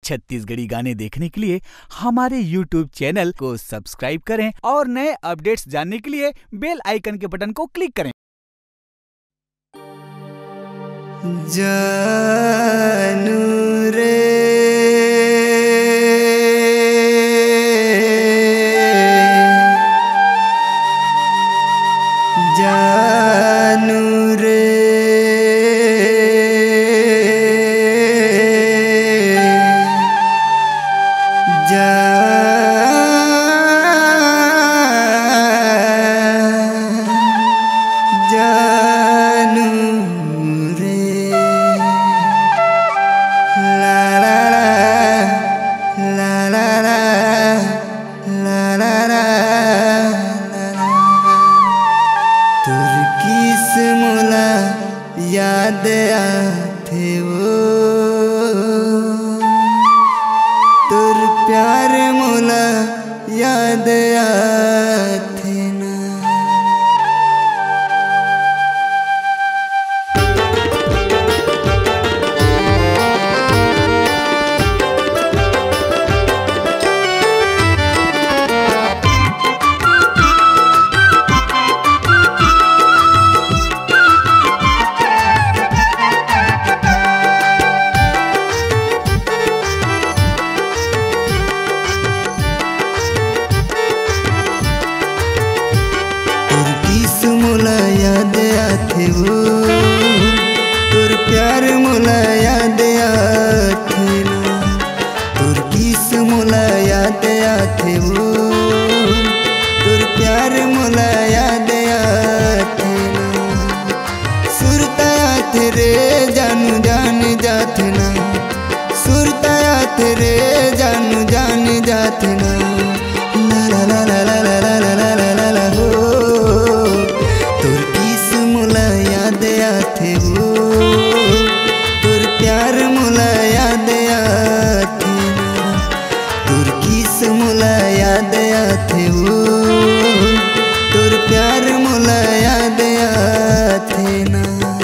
छत्तीसगढ़ी गाने देखने के लिए हमारे YouTube चैनल को सब्सक्राइब करें और नए अपडेट्स जानने के लिए बेल आइकन के बटन को क्लिक करें। जानू रे जानू रे जानू रे ला ला ला ला ला ला ला ला तुर किस मोला याद आथे वो तुर प्यार मोला याद आथे ना। मोला याद आथे वो तुर प्यार मोला याद आथे ना। तुर किस मोला याद आथे वो तुर प्यार मोला याद आथे ना। सुरता आथे रे जानू जान जाथे ना। सुरता आथे रे जानू जान जाथे ना। ला ला ला ला ला ला ला ला ला ला हो तुर किस मोला याद आथे वो तुर प्यार मोला याद आथे ना। तुर किस मोला याद आथे वो तुर प्यार मोला याद आथे ना।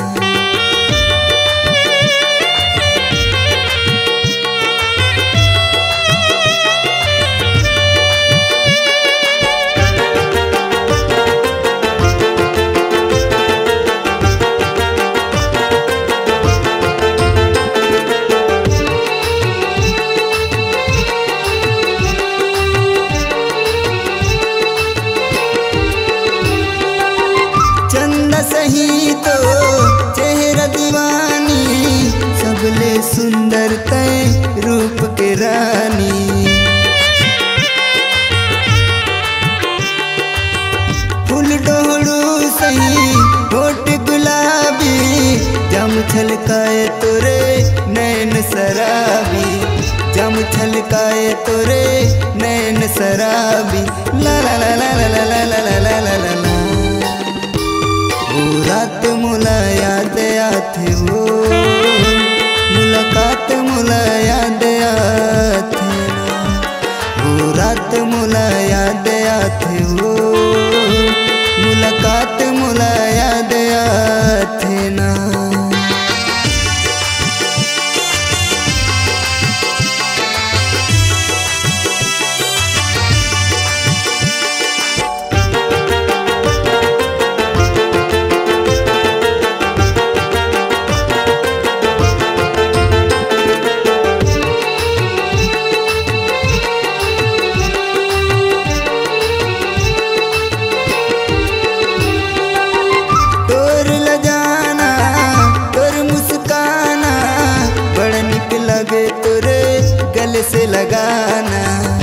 सही तो चेहरा दीवानी सबले सुंदर तय रूप के रानी। फूल डोहड़ू सही होठ गुलाबी जम छलकाए तोरे नैन शराबी। जम छलकाए तोरे नैन शराबी। ला ला ला ला ला ला ला ला ला ला ला। रात मोला याद आथे वो मुलाकात मोला याद आथे ना। वो रात मोला याद आथे वो मुलाकात मोला याद आथे ना। गले से लगाना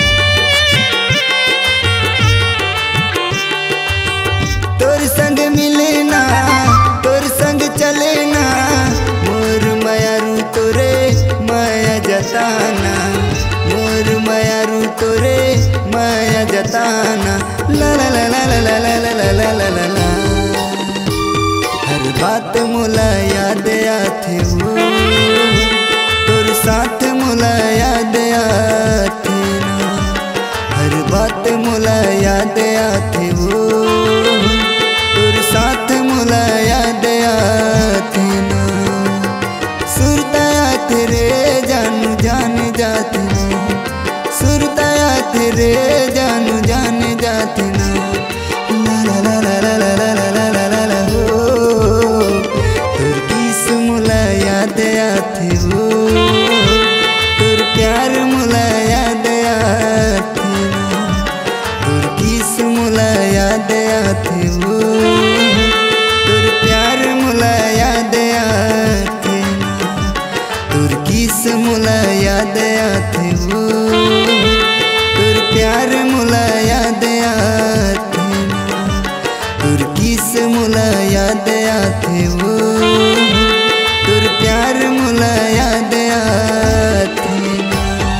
तोर संग मिलना तोर संग चलेना मोर मायारू तोरे माया जताना। मोर मायारू तोरे माया जताना। ला ला ला ला ला ला ला ला ला ला ला ला। हर बात मोला याद आथे वो तोर साथ मोला याद आथे ना। हर बात मोला याद आथे वो तोर साथ मोला याद आथे ना। सुरता आथे रे जानू जान जा जाते ना, सुरताया तेरे जानू जाने जाते ना। ला ला ला ला ला ला ला ला ला ला ला हो, तुर किस मुला याद आते हो, तुर प्यार मुला याद आते ना, तुर किस मुला याद आते हो, तुर प्यार मुला याद आते ना, तुर किस मुला याद आते हो, तुर प्यार मुला याद आते ना, तुर किस मुला याद आते हो, तुर प्यार मुला याद आते ना।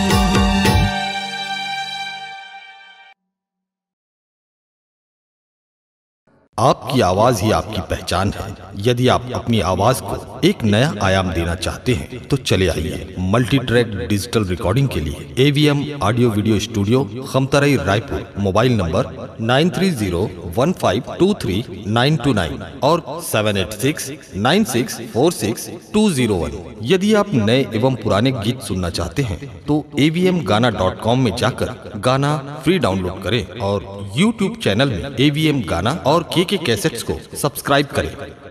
आपकी आवाज ही आपकी पहचान है। यदि आप अपनी आवाज को एक नया आयाम देना चाहते हैं तो चले आइए मल्टी ट्रैक डिजिटल रिकॉर्डिंग के लिए AVM audio video studio, Khamtarai, Raipur. Mobile number 9301523929 और 7869646201। यदि आप नए एवं पुराने गीत सुनना चाहते हैं तो avmgana.com में जाकर गाना फ्री डाउनलोड करें और YouTube चैनल में AVM गाना और KK कैसेट्स को सब्सक्राइब करें।